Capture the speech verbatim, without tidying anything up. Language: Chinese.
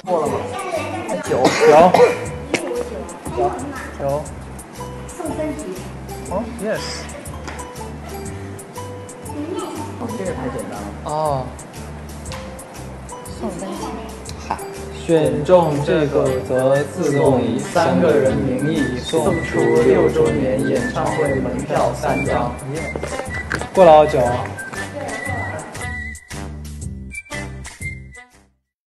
过了吗？九有有有。 送分题。 哦 ，yes。 哦，这个太简单了。 哦。 送分题。 哈。选中这个则自动以三个人名义送出六周年演唱会门票三张。过了好久啊。